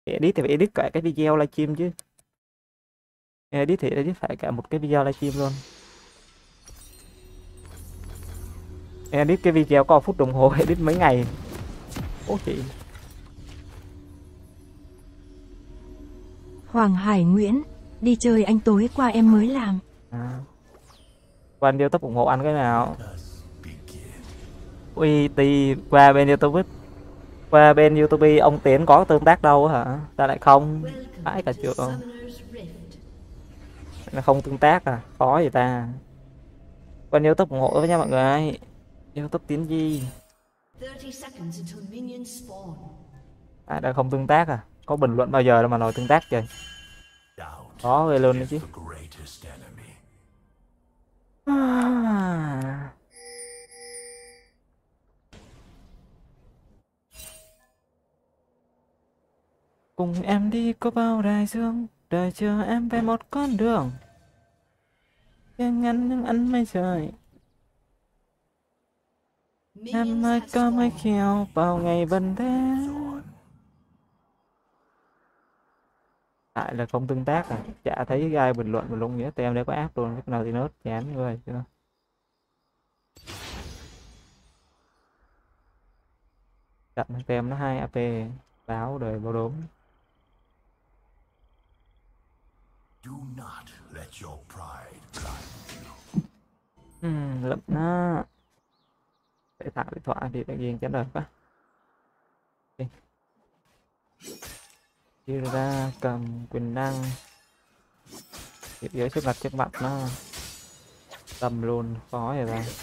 Edit thì phải edit cả cái video livestream chứ. Edit thì edit phải cả một cái video livestream luôn. Edit cái video có 1 phút đồng hồ edit mấy ngày. Ố chị. Hoàng Hải Nguyễn, đi chơi anh tối qua em mới làm. Qua YouTube ủng hộ anh cái nào. Ui thì qua bên YouTube, qua bên YouTube ông Tiến có tương tác đâu hả? Ta lại không? Phải cả trường. Nó không tương tác à? Khó vậy ta. Qua YouTube ủng hộ với nha mọi người. YouTube Tiến Di. Đã không tương tác à? Có bình luận bao giờ đâu mà nói tương tác trời. Khó ghê luôn đấy chứ. Cùng em đi có bao đại dương, đời chờ em về một con đường. Em ngắn nhưng ăn mây trời. Em ơi có mấy khéo vào ngày bận thế. Tại là không tương tác à? Chả thấy ai bình luận luôn nghĩa tem đấy có áp luôn cái nào thì nốt chán người chưa. Chặn tem nó 2 AP báo đời báo đốm. Lụm nó. Để thả điện thoại thì tự nhiên chán đời quá. Chia ra cầm quyền năng. Hiệp giới trước mặt trước mặt nó. Tầm luôn khó vậy ra.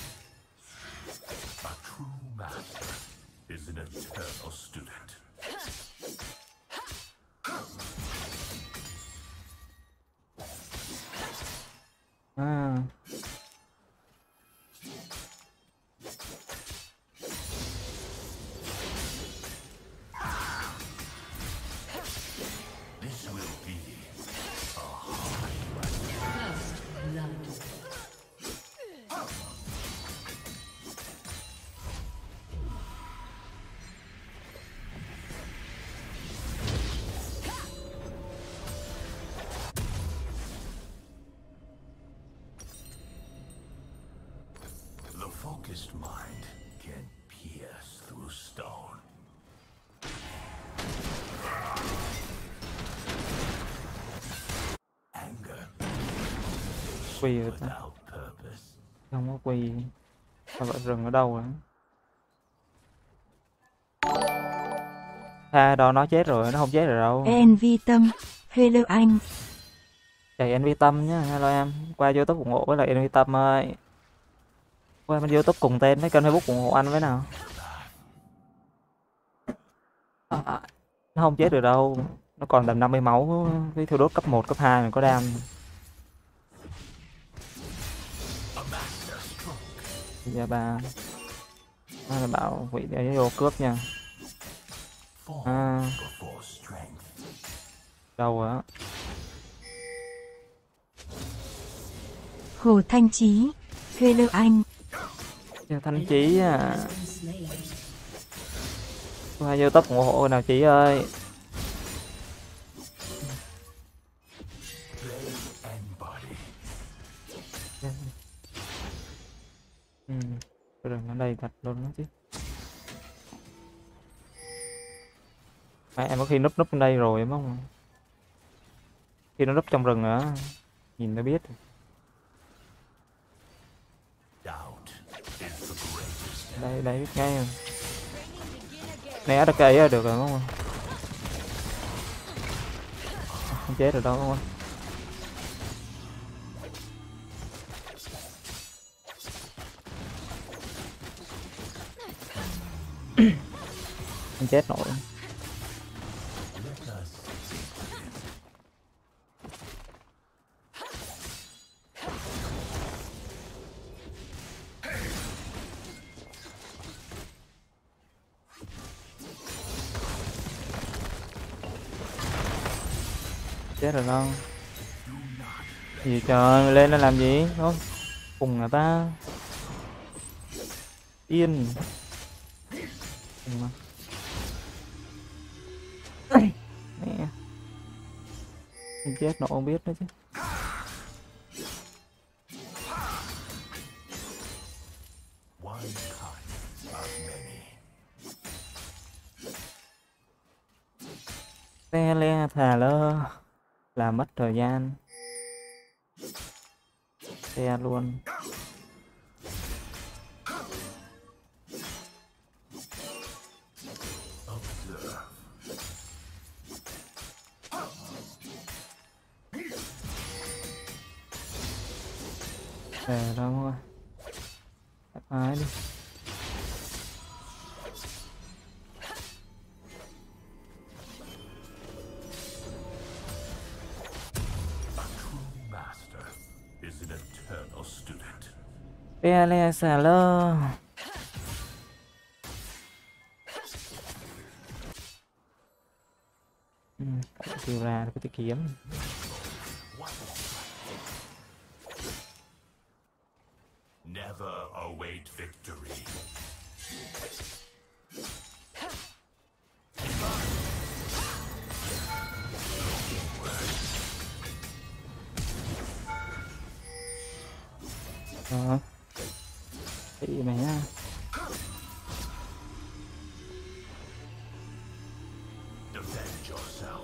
Focused mind can pierce through stone. Anger Quỳ rồi ta. Không có quỳ. Sao vậy rừng ở đâu rồi? À đó nó chết rồi, nó không chết rồi đâu. Envy Tâm, hello anh. Chào Envy Tâm nhá, hello em. Qua YouTube ủng hộ với lại Envy Tâm ơi. Qua bên YouTube cùng tên với kênh Facebook ủng hộ anh với nào. Nó không chết được đâu. Nó còn tầm 50 máu với thiêu đốt cấp 1, cấp 2 này có đam. Giờ bà nó là bảo vị để vô cướp nha. Đâu á? Hồ Thanh Chí, hello anh. Thanh Chí à. Qua YouTube ủng hộ nào Chí ơi. Rừng ở đây thật luôn đó chứ. Em có khi núp núp ở đây rồi đúng không? Khi nó núp trong rừng nữa, nhìn nó biết. Đây đây biết ngay rồi. Né được cây được rồi đúng không? Không chết rồi đâu đúng không? Không chết nổi. Chết rồi đâu. Gì trời, lên nó làm gì? Không. Cùng là ta. Yên. Mẹ Chết nó không biết nữa chứ. One kind of many. Xe le thà lơ là mất thời gian. Xe luôn. Observe. Về đâu rồi. Thoải mái đi. A true master is an eternal student. Xe le xà lơ. Kêu ra có cái kiếm. Never await victory. Đó. Bị mày nha. Defend yourself.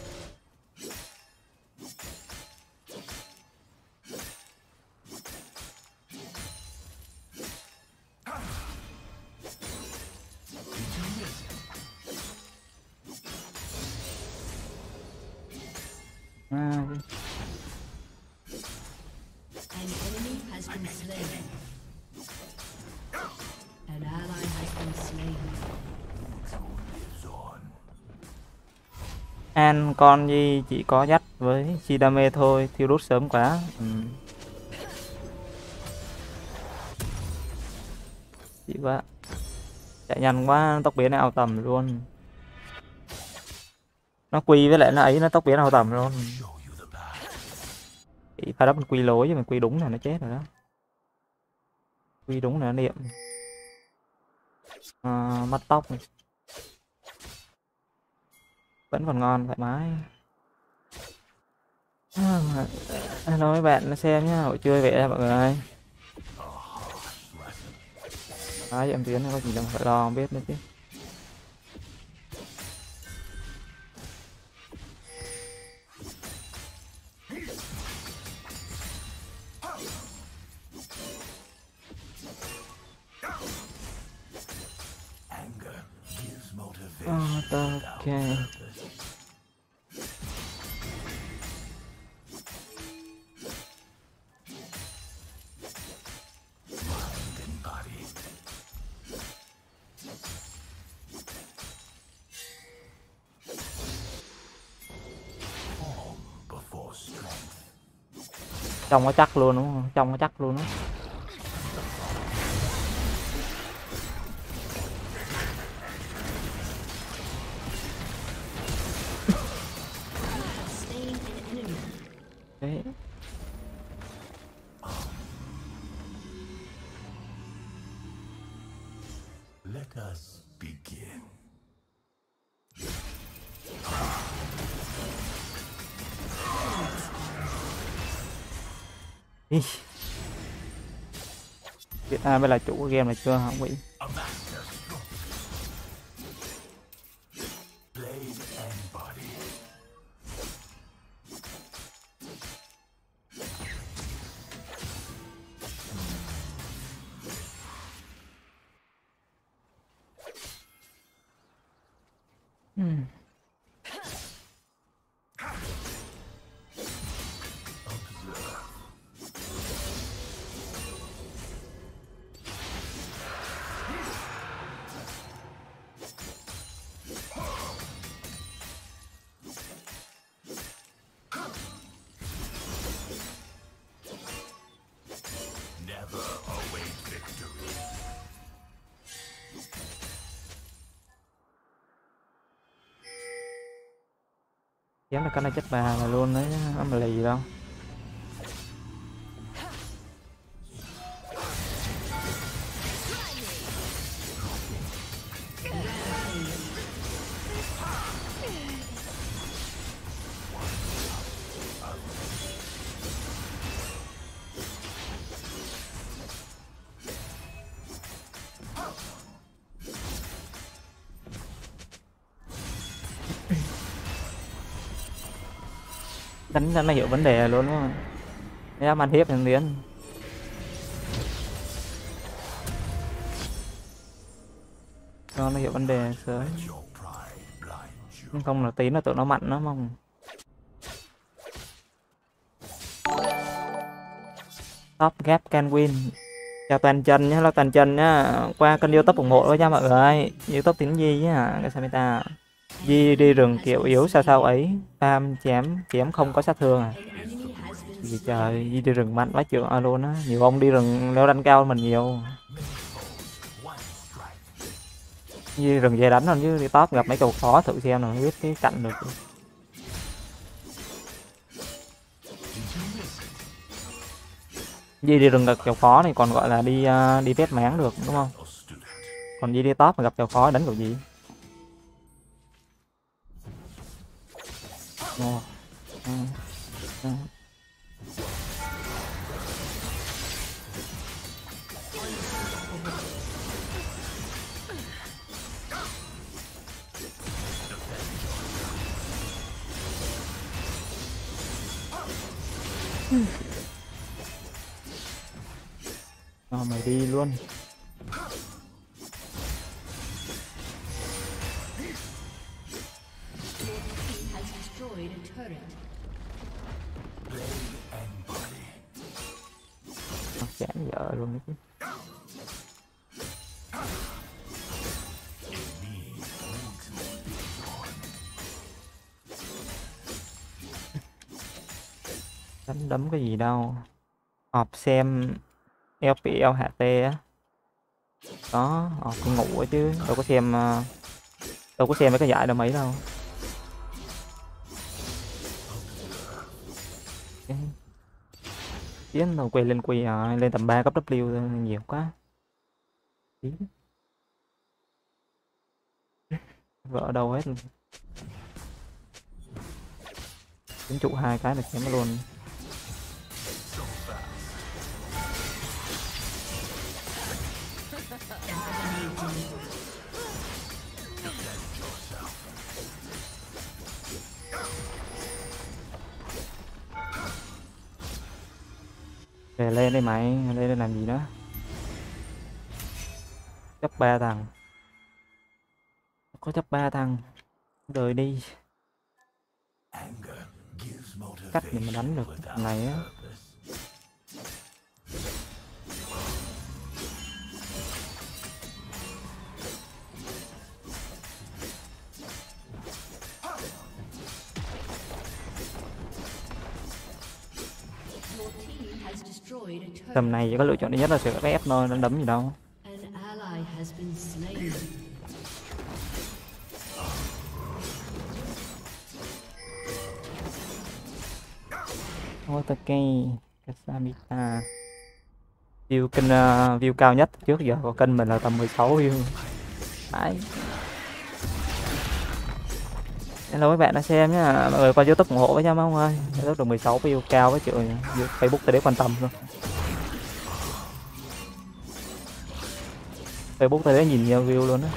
An enemy has been slain. An ally has been slain. Lives on. An con gì chỉ có dắt với chi đam mê thôi, thiêu đốt sớm quá. Chị quá. Chạy nhanh quá, tốc biến ao tầm luôn. Nó quy với lại nó ấy, nó tốc biến ao tầm luôn. Show you the path. Chị pha đó mình quy lối, chứ mình quy đúng là nó chết rồi đó. Quy đúng là nó niệm. Bắt tóc này. Vẫn còn ngon, thoải mái. Hello mấy bạn xem nhá, buổi trưa vậy mọi người. Đấy, em Tiến có gì đâu phải lo, không biết nữa chứ. Anger gives motivation. Ok. Mind and body. Calm before strength. Trông nó chắc luôn đúng không? Trông nó chắc luôn á. Slain an enemy. Đấy. Let us begin. Ý. Biết ai mới là chủ của game này chưa không bị. A master stroke. Blade and body. Observe. Never await victory. Dám là cái này chết bà là luôn đấy, không mà lì đâu. Đánh nó hiểu vấn đề luôn đúng không? Thế ăn hiếp thằng Tiến. Cho nó hiểu vấn đề sớm. Your pride blinds you. Nhưng không là tí là tụi nó mặn lắm không? Top gap can win. Chào toàn chân nhá, là toàn chân nhá. Qua kênh YouTube ủng hộ với nha mọi người. YouTube tiếng gì nhá, cái Samita. Di đi rừng kiểu yếu sao sao ấy. Farm chém không có sát thương à? An enemy has been Gì trời, Di đi rừng mạnh quá trường luôn á. Nhiều ông đi rừng leo đánh cao hơn mình nhiều. One strike. Di rừng về đánh hơn chứ đi top gặp mấy cầu khó thử xem nào biết cái cạnh được. Di đi rừng gặp kèo khó này còn gọi là đi vét máng được đúng không? Or student. Còn Di đi top mà gặp kèo khó đánh kiểu gì? Ồ. Ừ. Ừ. Rồi mày đi luôn. has destroyed a turret. And body. Nó chán vợ luôn đấy chứ. Đánh đấm cái gì đâu. Họp xem LPL hạ T á. Đó, họp đi ngủ ấy chứ, đâu có xem mấy cái giải đâu mấy đâu. Tiến đầu quay lên quay lên tầm 3 cấp W thôi, nhiều quá. Tí. Vợ ở đâu hết rồi. Tính trụ 2 cái là chém nó luôn. Về lên đây mày, lên đây làm gì đó. Chấp 3 thằng. Có chấp 3 thằng. Đời đi. Anger gives Cách để mà đánh được motivation thằng này á. purpose. Your team has destroyed a turret. Tầm này chỉ có lựa chọn duy nhất là sẽ ép thôi, đánh đấm gì đâu. An ally has been slain. Otake Kasamita. View kênh view cao nhất trước giờ của kênh mình là tầm 16 view. Đấy. Hello các bạn đã xem nhá, mọi người qua YouTube ủng hộ với nhau không ơi. YouTube được 16 view cao với trời, Facebook tới đấy quan tâm luôn. Facebook tới đấy nhìn nhiều view luôn á.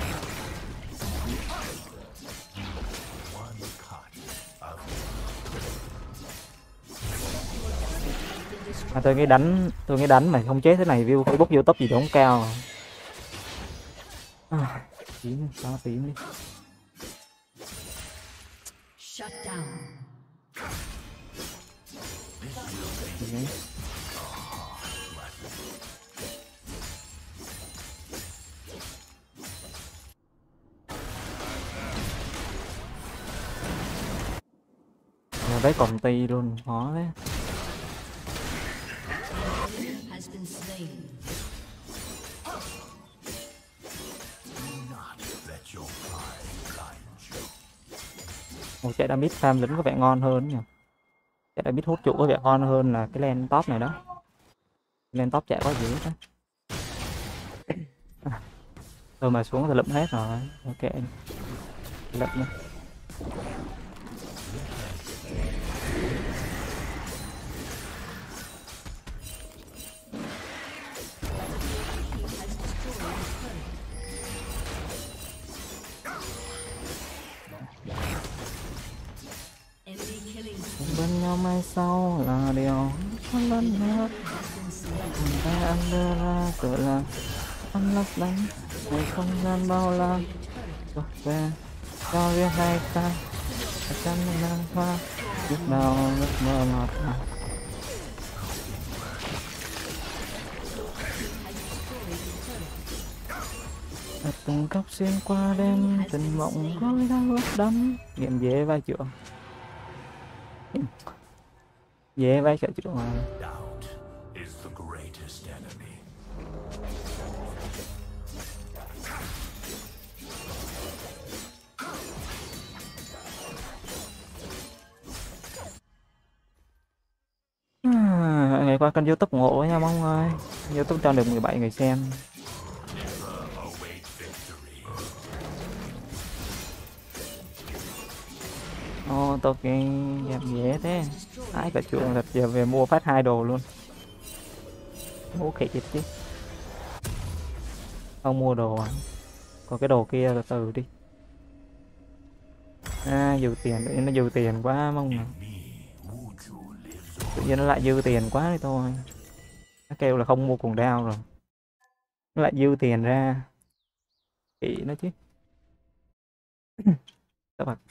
À, tôi nghĩ đánh mà không chết thế này view Facebook YouTube gì đó không cao. Tím sao tím đi. Shut down. Đấy. Đấy còn ti luôn, khó đấy. Has been slain. Not let your pride blind you. Một chạy đam mid farm lính có vẻ ngon hơn nhỉ. Chạy đam mid hút trụ có vẻ ngon hơn là cái lane top này đó. Lane top chạy có gì hết á. Thôi mà xuống thì lụm hết rồi. Ok. Lụm nữa. Enemy killing. bên nhau mai sau là điều không lần nữa. Mình ta ăn đưa ra tự là ăn lấp lánh ngày không gian bao la thuộc về cho riêng hai ta ở trong nắng hoa lúc nào lúc mơ ngọt ngào. Từng góc xuyên qua đêm tình mộng gối đau ướt đẫm nghiệm dễ vai chưa dễ vai chưa mà Doubt is the greatest enemy. mọi người qua kênh YouTube ủng hộ nha mong ơi. YouTube cho được 17 người xem. Await victory. Ô tôi cái game dễ thế. Ai cả chuộng thật giờ về mua phát 2 đồ luôn. Mua khỉ chết chứ. Không mua đồ à? Còn cái đồ kia từ từ đi. À dư tiền, tự nhiên nó dư tiền quá mong mà. Tự nhiên nó lại dư tiền quá đi thôi. Nó kêu là không mua cuồng đao rồi. Nó lại dư tiền ra. Khỉ nó chứ. Các bạn.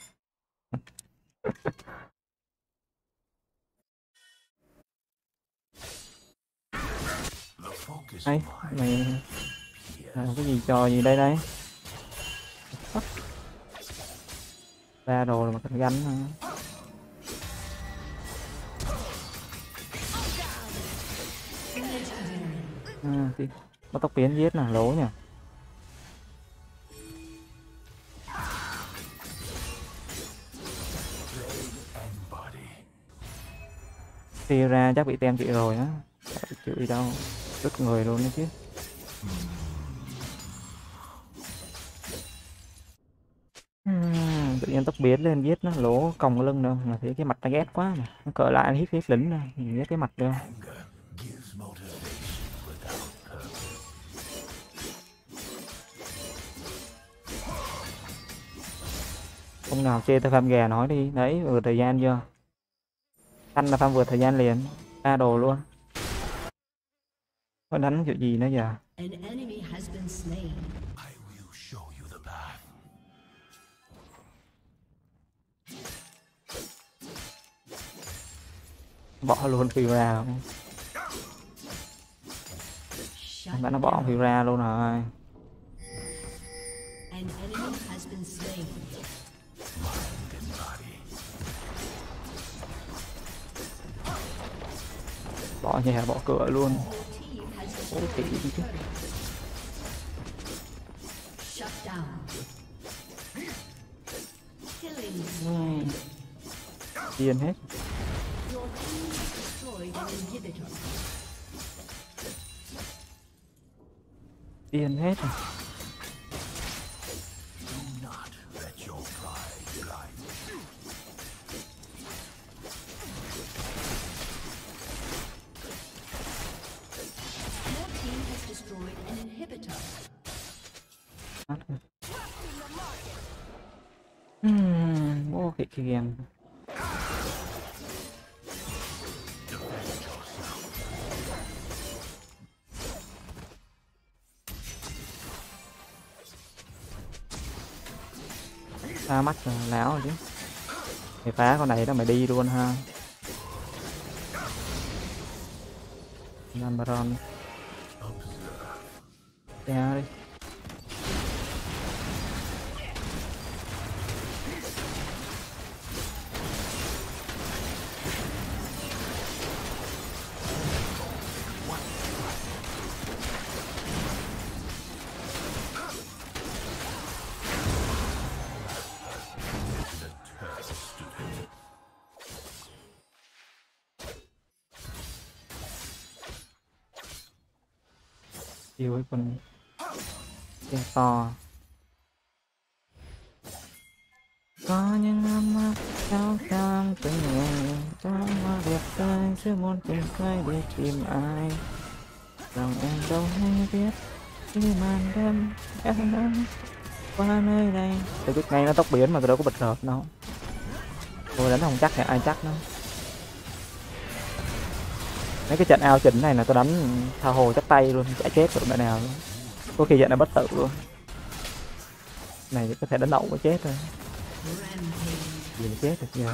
Ấy, mày làm cái gì trò gì đây đây? Ra đồ rồi mà cần gánh hả? À, thì bắt tóc biến giết là lố nhỉ? Thì ra chắc bị tem chị rồi á, chịu gì đâu, đứt người luôn đấy chứ. Tự nhiên tóc biến lên giết nó lố còng cái lưng đâu, mà thấy cái mặt nó ghét quá mà, nó cỡ lại nó hít lính rồi, nhìn ghét cái mặt đâu. Không nào chê tao farm gà nói đi, đấy vừa thời gian chưa? Thanh là farm vừa thời gian liền, ra đồ luôn. Có đánh kiểu gì nữa giờ? An enemy has been slain. I will show you the path. Bỏ luôn Fira không? Shut Bạn nó bỏ Fira luôn rồi. An enemy has been slain. Bỏ nhà bỏ cửa luôn. Ôi tỷ đi chứ. Shut down. Killing. Điên hết. Your team has destroyed an inhibitor. Điên hết. Not let your pride blind you. Your team has destroyed an inhibitor. Ô cái game. Ra mắt rồi, láo rồi chứ. Mày phá con này đó mày đi luôn ha. Baron. Ra đi. Yêu cái con kia to. Có những năm mắt trao cam từng ngày trong hoa đẹp tươi giữa muôn tình khơi để tìm ai rằng em đâu hay biết khi màn đêm em đang qua nơi đây. Tôi biết ngay nó tóc biến mà tôi đâu có bật hợp đâu. Tôi đánh không chắc thì ai chắc đâu. Mấy cái trận ao chỉnh này là tao đánh tha hồ chắc tay luôn, chả chết được mẹ nào luôn. Có khi trận này bất tử luôn. Này có thể đánh đậu có chết thôi. Gì mà chết được giờ.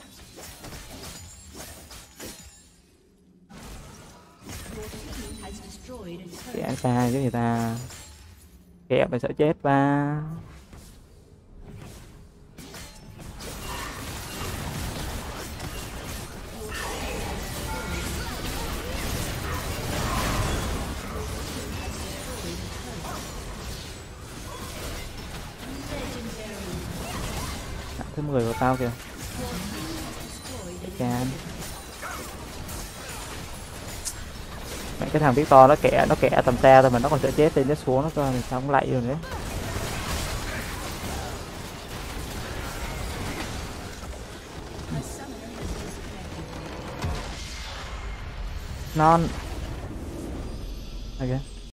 Has destroyed a turret. Kẻ sai chứ người ta. Kẻ phải sợ chết ba. Thứ 10 của tao kìa. Can. Mẹ cái thằng Victor nó kẻ tầm xa thôi mà nó còn sợ chết tên nó xuống nó coi sao không lạy rồi đấy. Non. Ok.